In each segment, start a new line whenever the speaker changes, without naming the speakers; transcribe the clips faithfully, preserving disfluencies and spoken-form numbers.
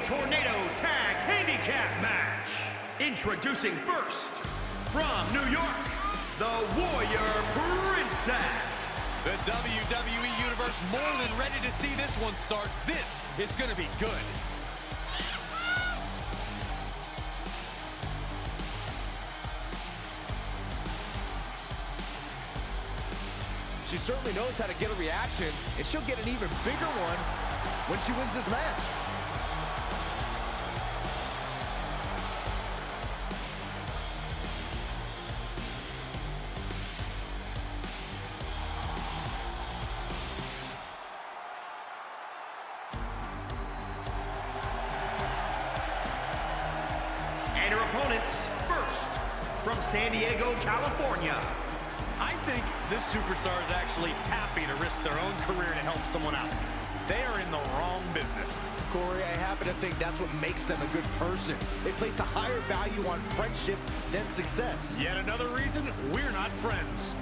Tornado Tag Handicap Match. Introducing first, from New York, the Warrior Princess.
The W W E Universe more than ready to see this one start. This is going to be good.
She certainly knows how to get a reaction, and she'll get an even bigger one when she wins this match.
And her opponents, first, from San Diego, California.
I think this superstar is actually happy to risk their own career to help someone out. They are in the wrong business.
Corey, I happen to think that's what makes them a good person. They place a higher value on friendship than success.
Yet another reason we're not friends.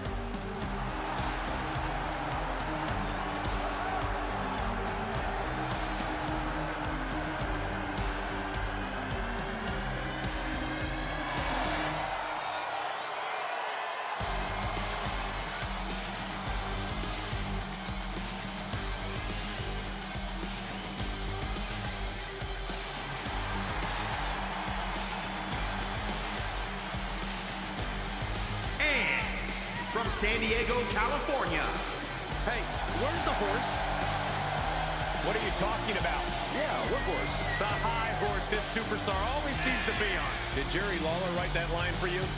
From San Diego, California.
Hey, where's the horse? What are you talking about?
Yeah, what horse?
The high horse this superstar always seems to be on. Did Jerry Lawler write that line for you?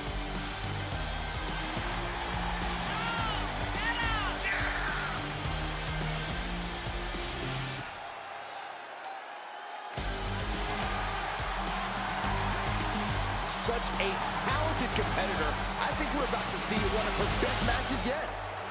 Such a talented competitor. I think we're about to see one of her best matches yet.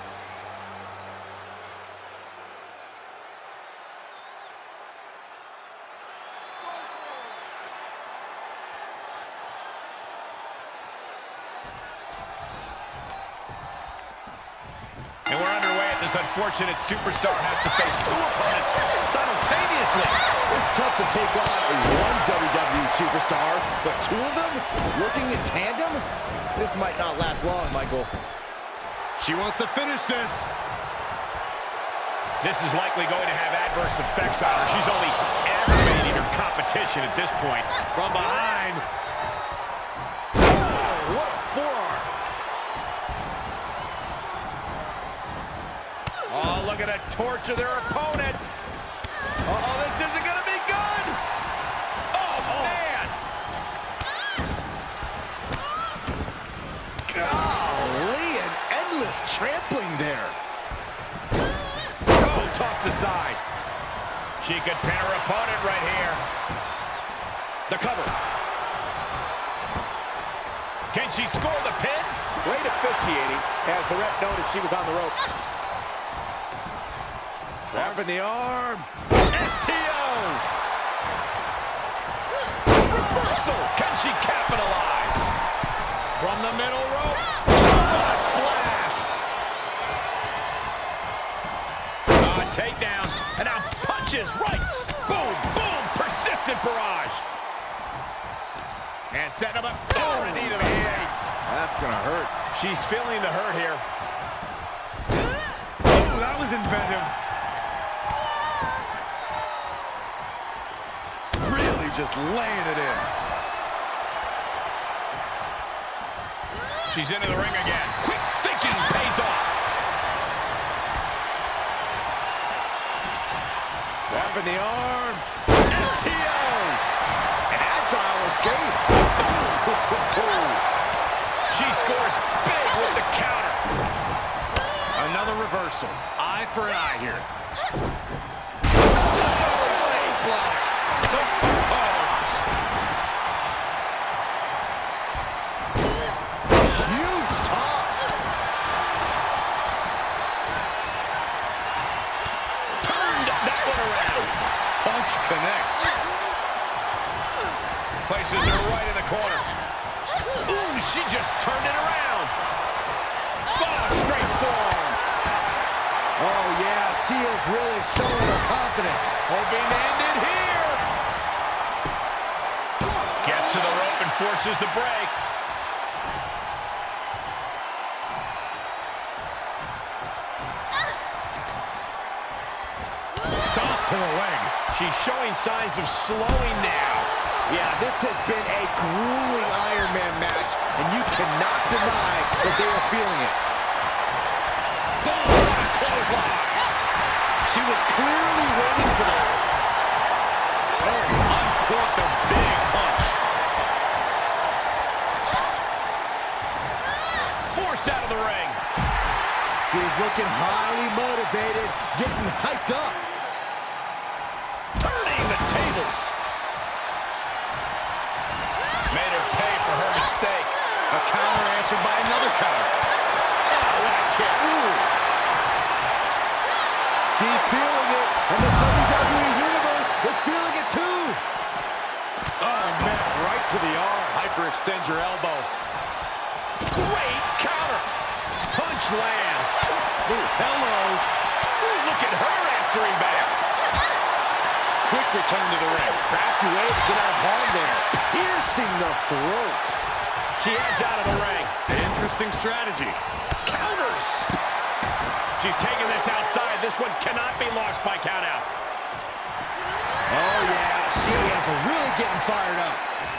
And we're underway at this unfortunate superstar has to face two opponents simultaneously.
It's tough to take on one W W E superstar, but two of them working in tandem? This might not last long, Michael.
She wants to finish this. This is likely going to have adverse effects on her. She's only aggravating her competition at this point. From behind.
Oh, what a forearm.
Oh, look at the torch of their opponent. Uh-oh, this isn't going to be good. Oh, man.
Golly, an endless trampling there.
Oh, tossed aside. She could pin her opponent right here. The cover. Can she score the pin?
Great officiating as the ref noticed she was on the ropes.
Trap in the arm. S T O! Reversal! Can she capitalize? From the middle rope. What a splash! Uh, takedown. And now punches, rights. Boom, boom. Persistent barrage. And setting him up. Oh, a knee to the face.
That's gonna hurt.
She's feeling the hurt here. Oh, that was inventive. Just laying it in. She's into the ring again. Quick thinking pays off. Grab in the arm. S T O.
An agile escape.
She scores big with the counter. Another reversal. Eye for an eye here. Connects. Places her right in the corner. Ooh, she just turned it around. Oh, straight forearm.
Oh, yeah, she is really showing her confidence.
Hoping to end it here.
to the rope and forces the break.
Stop to the leg.
She's showing signs of slowing now.
Yeah, this has been a grueling Iron Man match, and you cannot deny that they are feeling it.
Boom, what a clothesline. She was clearly waiting for that. Oh, uncorked a big punch. Forced out of the ring.
She's looking highly motivated, getting hyped up.
Turning the tables. Made her pay for her mistake.
A counter answered by another counter.
Oh, what a kick. Ooh.
She's feeling it, and the W W E Universe is feeling it too.
Oh, man, right to the arm. Hyperextend your elbow. Great counter. Punch lands. Ooh, hello. Ooh, look at her answering back. Quick return to the ring.
Crafty way to get out of harm there. Piercing the throat.
She heads out of the ring. Interesting strategy. Counters. She's taking this outside. This one cannot be lost by countout.
Oh, yeah. She is really getting fired up.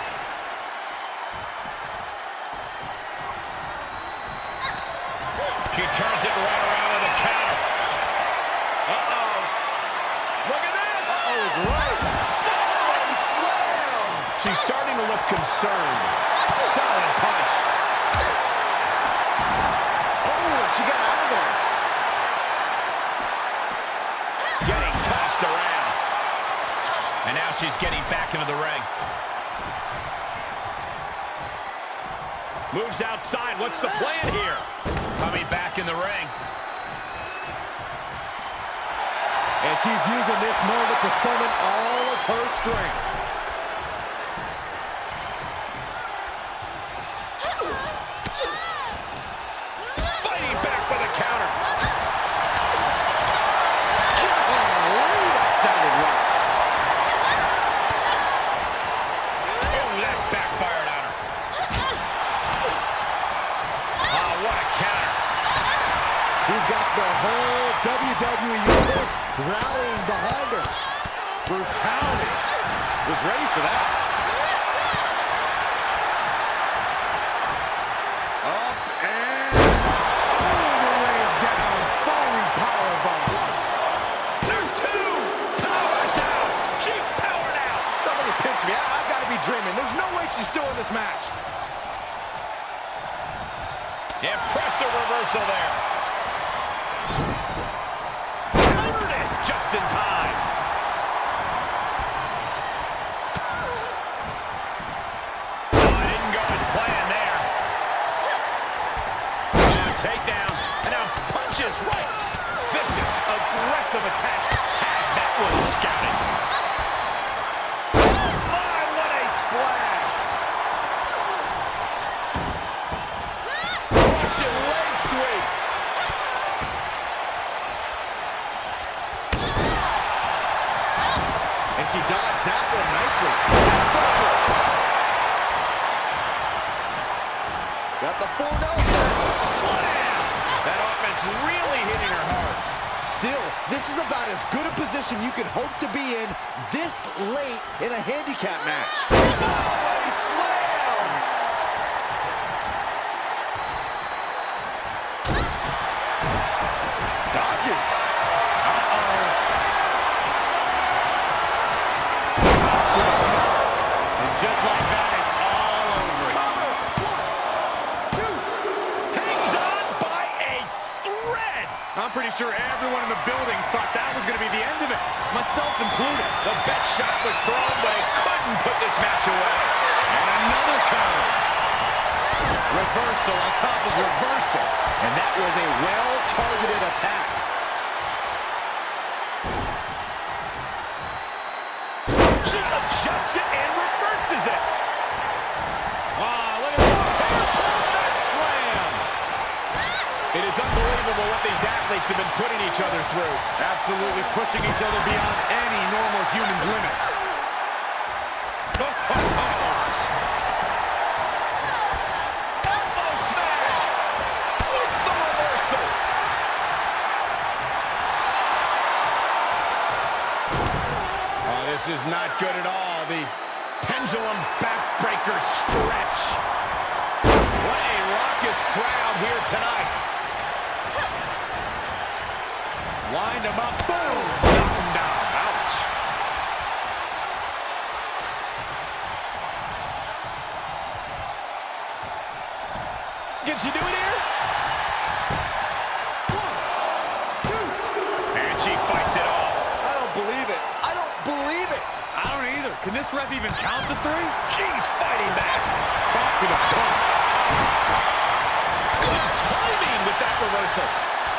She turns it right around with a counter. Uh-oh. Look at this. Uh-oh is right. Oh, slam. She's starting to look concerned. Solid punch. Oh, she got out of there. Getting tossed around. And now she's getting back into the ring. Moves outside. What's the plan here? Coming back in the ring.
And she's using this moment to summon all of her strength.
Fighting back with a counter.
Golly, that sounded rough.
Oh, that backfired on her. Oh, what a counter.
She's got the whole W W E Universe rallying behind her.
Brutality. Was ready for that.
Up and all the way down. Falling powerbomb.
There's two. Powers out. She powered out.
Somebody pinch me. I I've got to be dreaming. There's no way she's still in this match.
Impressive reversal there. Countered it just in time. Oh, it didn't go as planned there. Now takedown. And now punches right. Vicious, aggressive attacks. Had that one scouted. Oh my, what a splash. Russian leg sweep.
And she dodged that one nicely. Got the full Nelson.
Slam. That offense really hitting her hard.
Still, this is about as good a position you can hope to be in this late in a handicap match.
Oh, a slam. Dodges. Uh-oh. And just like that, it's all over. Cover. One, two. Hangs on by a thread.
I'm pretty sure everyone in the building thought that was going to be the end of it, myself included.
The best shot was thrown, but it couldn't put this match away.
And another counter.
Reversal on top of reversal. And that was a well-targeted attack.
She adjusts it and reverses it. Wow, look at this. That slam. It is unbelievable what these athletes have been putting each other through.
Absolutely pushing each other beyond any normal human's limits.
Oh, oh, oh. This is not good at all. The pendulum backbreaker stretch. What a raucous crowd here tonight. Lined him up. Boom. Knock him down. Ouch. Can she do it here?
One, two.
And she fights it off.
I don't believe it. I don't believe it.
I don't either. Can this ref even count to three?
She's fighting back.
Caught with a punch.
Good timing with that reversal.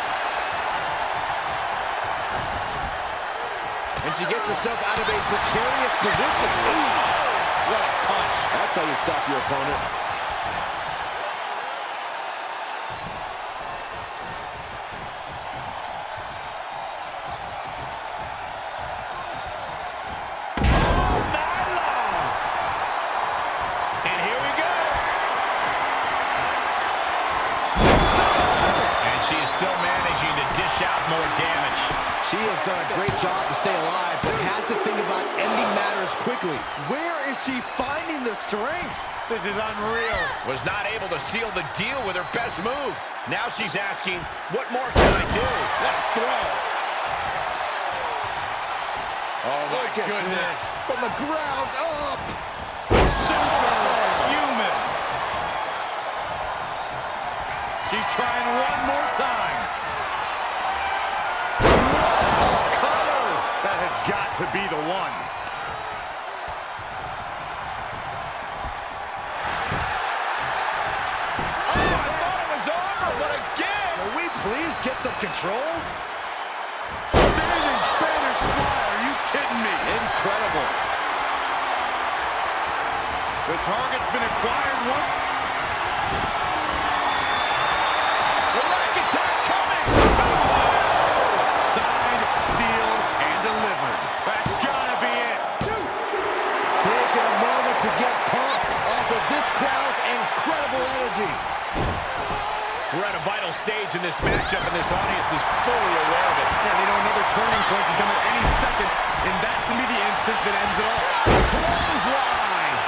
And she gets herself out of a precarious position. Ooh, what a punch. That's how you stop your opponent.
More damage.
She has done a great job to stay alive, but has to think about ending matters quickly.
Where is she finding the strength?
This is unreal.
Was not able to seal the deal with her best move. Now she's asking, what more can I do? What a throw. Oh, my
Look at
goodness.
this. From the ground up.
Superhuman. She's trying one more time. That has got to be the one.
Oh, I thought it was over, but again.
Can we please get some control?
Standing Spanish fly. Are you kidding me?
Incredible.
The target's been acquired. One.
The rack attack coming.
Signed, sealed, and delivered. That's gotta be it.
Two. Taking a moment to get pumped off of this crowd's incredible energy.
We're at a vital stage in this matchup, and this audience is fully aware of it.
Yeah, they know another turning point can come at any second, and that can be the instant that ends it all.
Clothesline.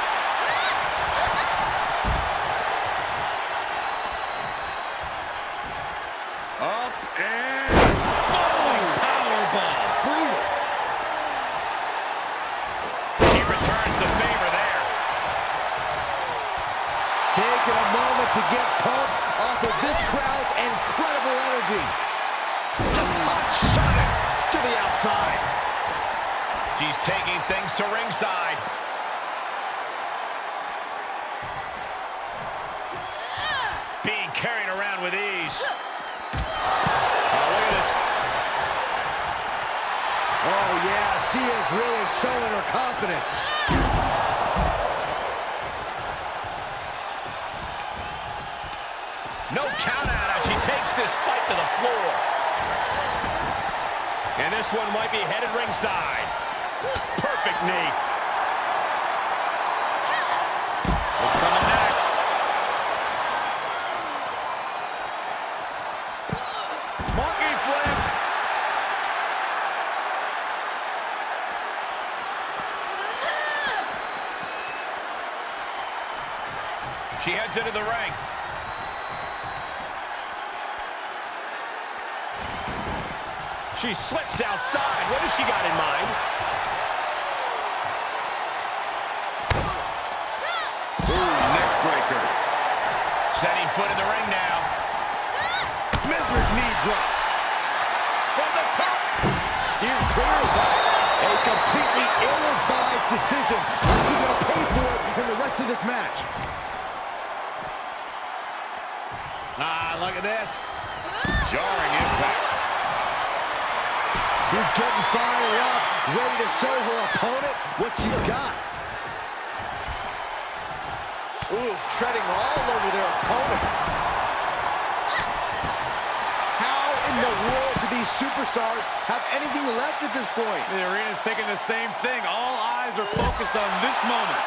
Up and falling powerbomb. Brutal.
She returns the favor there.
Taking a moment to get pumped off of this crowd's incredible energy.
Just hot shot it to the outside. She's taking things to ringside. Being carried around with ease. Oh, look at this.
Oh, yeah, she is really showing her confidence.
No count out as she takes this fight to the floor. And this one might be headed ringside. Perfect knee. What's coming next? Monkey flip. She heads into the ring. She slips outside. What has she got in mind?
Ooh, neck breaker.
Setting foot in the ring now.
Measured knee drop.
From the top.
Steered clear, but a completely ill-advised decision. How's he going to pay for it in the rest of this match?
Ah, look at this. Jarring impact.
She's getting fired up, ready to show her opponent what she's got. Ooh, treading all over their opponent.
How in the world do these superstars have anything left at this point?
The arena's thinking the same thing. All eyes are focused on this moment.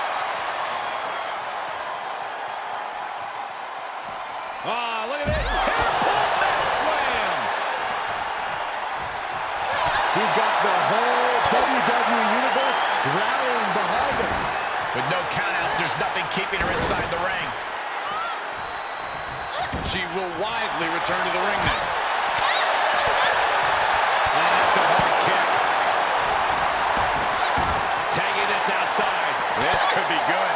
Ah, look at this. Hairpin net slam.
She's got the whole W W E Universe rallying behind her.
With no countouts, there's nothing keeping her inside the ring. She will wisely return to the ring now. And that's a hard kick. Tagging this outside. This could be good.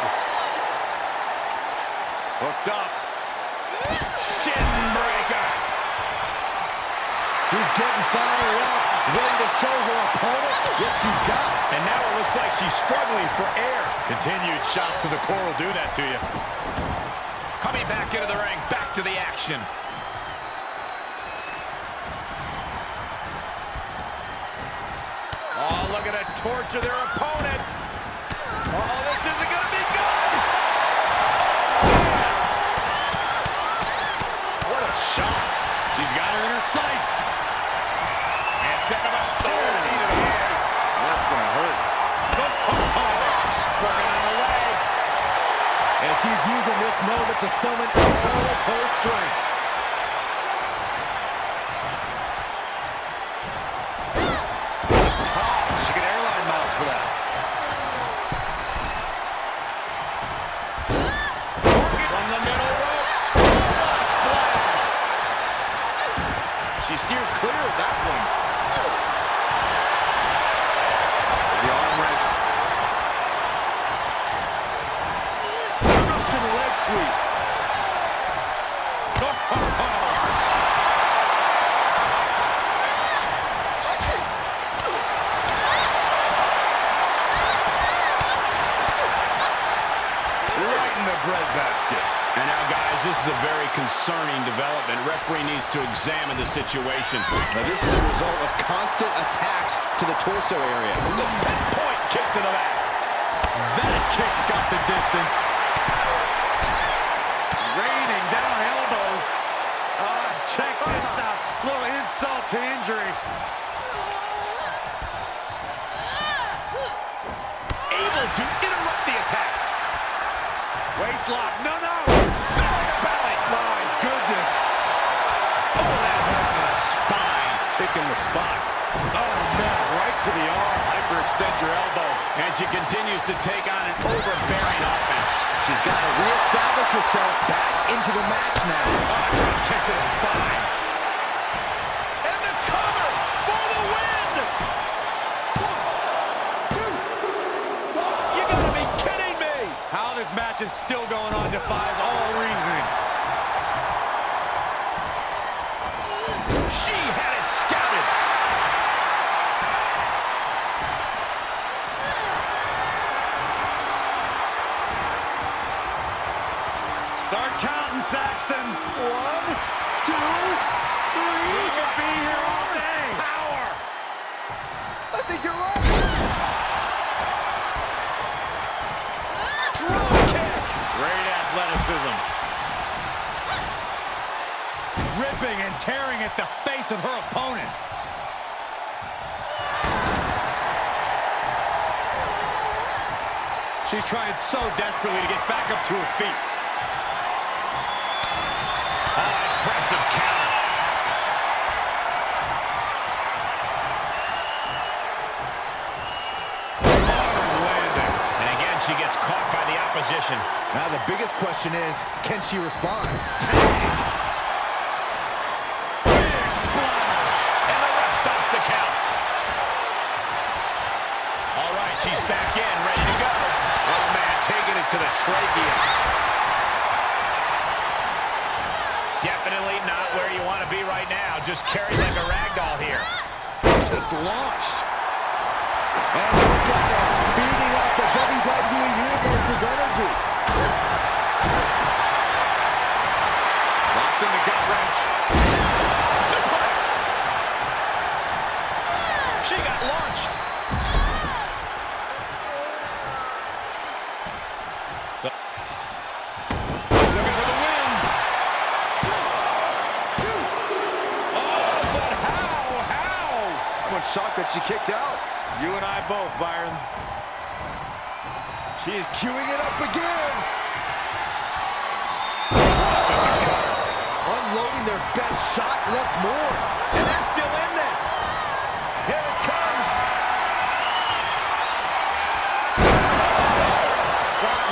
Hooked up. Shin breaker.
She's getting fired up, ready to show her opponent what she's got.
And now it looks like she's struggling for air. Continued shots to the core will do that to you. Coming back into the ring, back to the action. Oh, look at it, torture their opponent. Oh, this isn't going to be good. What a shot. She's got her in her sights. And setting him up. Oh, knee to the ears.
That's going to hurt.
Working on the leg.
And she's using this moment to summon all of her strength.
That's tough. She can airline miles for that. From the middle rope. Oh, splash. She steers clear of that one. The arm wrench.
Russian leg sweep.
Right in the breadbasket. And now, guys, this is a very concerning development. Referee needs to examine the situation.
Now, this is the result of constant attacks to the torso area.
The pinpoint kick to the back. That kick's got the distance.
Raining down elbows. Ah, check this out. Little insult to injury.
Able to interrupt the attack.
Waistlock. No, no.
Belly to belly.
My goodness.
Oh, that hook to the spine.
Picking the spot.
Oh, man, right to the arm. Hyperextend your elbow. And she continues to take on an overbearing offense.
She's got to reestablish herself back into the match now.
Oh, drop kick to the spine. And the cover for the win. One, two. You gotta be kidding me.
How this match is still going on defies all reasoning.
She had it scouted.
Start counting, Saxton.
One, two, three.
We could be here all day.
Power.
I think you're right.
Drop kick.
Great athleticism. Ripping and tearing at the face of her opponent. She's trying so desperately to get back up to her feet.
Oh, impressive counter. Hard landing. And again, she gets caught by the opposition.
Now the biggest question is, can she respond?
Big splash. And the ref stops the count. All right, she's back in, ready to go. Oh, man, taking it to the trachea. Definitely not where you want to be right now. Just carried like a rag doll here.
Just launched. And look at her, feeding off the W W E Universe's energy.
Lots in the gut wrench. Suplex. She got launched. The looking for the win. Oh, but how? How?
I'm shocked that she kicked out.
You and I both, Byron.
She's queuing it up again. Unloading their best shot once more.
And they're still in this. Here it comes.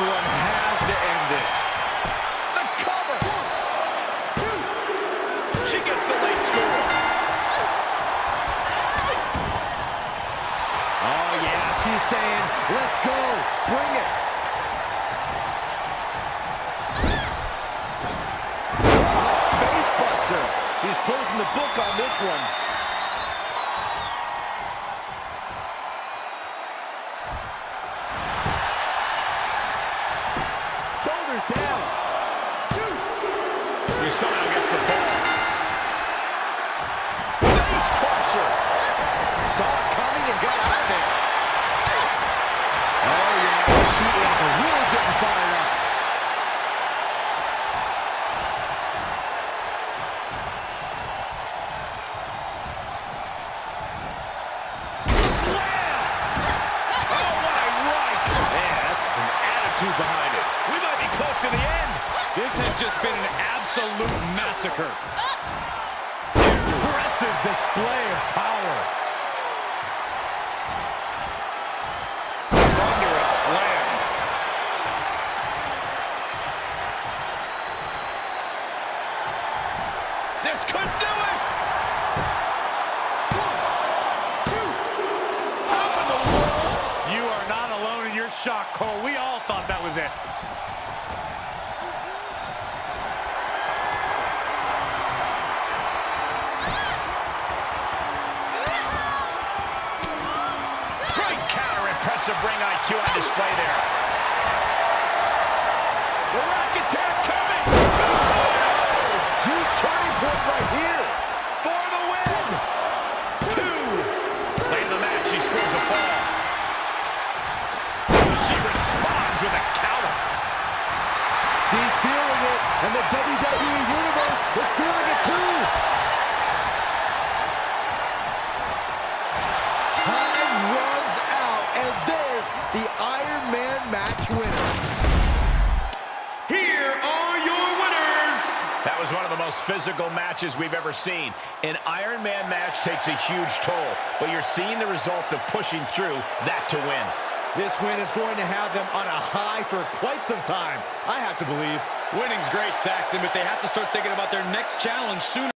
Someone has to end this.
The cover.
One, two. She gets the late score.
Oh, yeah, she's saying, let's go. Bring it.
Face buster. She's closing the book on this one. Shoulders down.
Two. She somehow gets the ball. Face crusher.
Saw it coming and got out of there. Oh, yeah, she is really getting fired up.
Behind it. We might be close to the end. This has just been an absolute massacre. Impressive display of power. Thunderous slam. This could do it. One, two. How in the world? You are not alone in your shock, Cole. We all thought that was it. Great counter, impressive ring I Q on display there. The rack attack coming.
Huge turning point right here.
For the win. Two. Late in the match, she scores a fall. She responds with a counter.
She's feeling it, and the W W E Universe is feeling it too. Time runs out, and there's the Iron Man match winner.
Here are your winners.
That was one of the most physical matches we've ever seen. An Iron Man match takes a huge toll, but you're seeing the result of pushing through that to win.
This win is going to have them on a high for quite some time, I have to believe.
Winning's great, Saxton, but they have to start thinking about their next challenge soon.